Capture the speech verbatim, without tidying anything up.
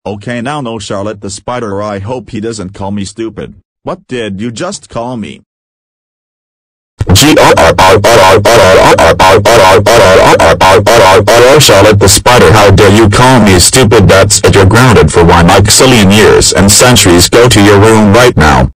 Okay, now no Charlotte the Spider, I hope he doesn't call me stupid. What did you just call me? Charlotte the Spider, how dare you call me stupid? That's it, you're grounded for one maxillion years and centuries. Go to your room right now.